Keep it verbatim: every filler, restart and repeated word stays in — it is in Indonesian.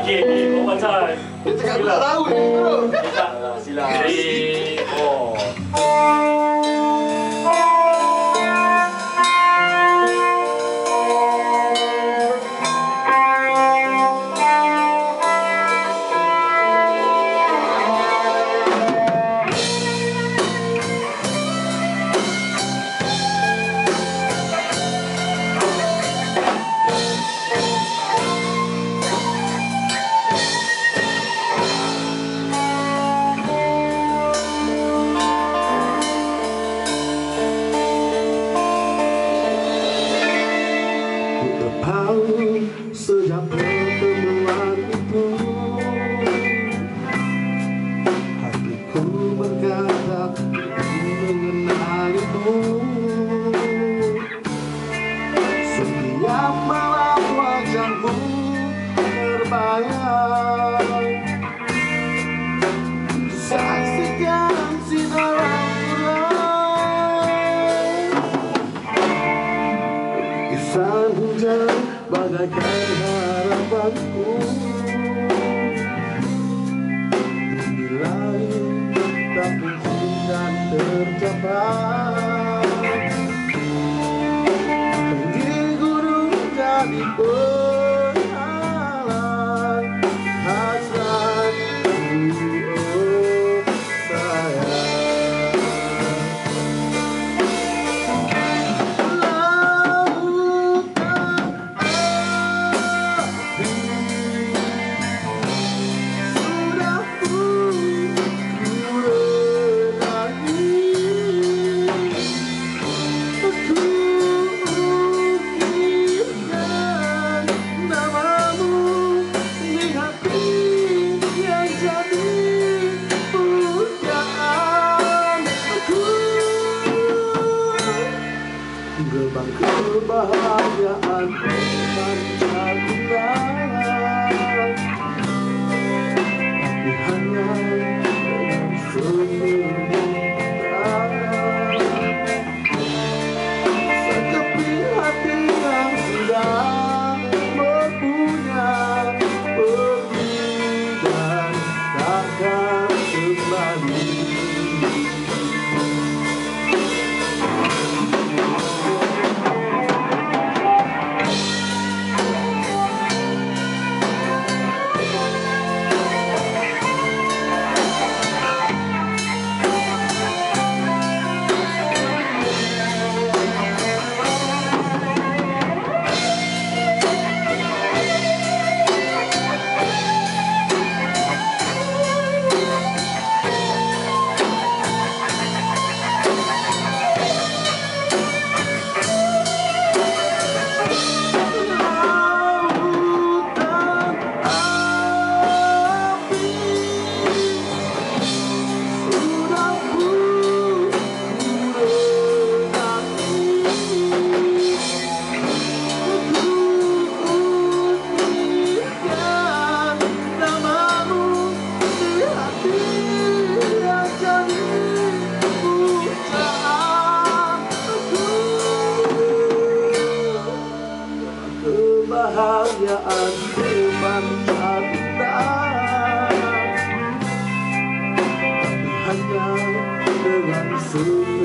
okey, okey. Kau macam. Dia cakap aku tak tahu ni, bro. Tak, silap. Three, four. Sejak pertemuan itu, hatiku berkata mengenalimu. Setiap malam wajahmu terbayang, saksikan sinar kisah hujan bagaikan harapanku. Tinggi langit tak mungkin tercapai, tinggi gunung jadi penghalang hasratku, oh sayang. Gerbang kebahagiaan memancar indah, tapi hanya dengan senyum sekepi hati yang sudah berpunya pergi dan takkan kembali. Kebahagiaan memancar indah, tapi hanya dengan senyum.